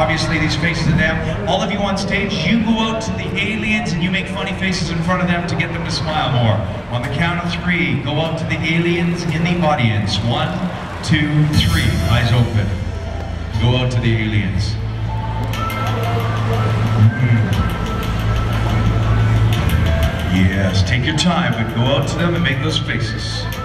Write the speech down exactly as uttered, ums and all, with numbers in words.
obviously these faces of them. All of you on stage, you go out to the aliens and you make funny faces in front of them to get them to smile more. On the count of three, go out to the aliens in the audience. One, two, three. Eyes open. Go out to the aliens. Mm-hmm. Yes, take your time, but go out to them and make those faces.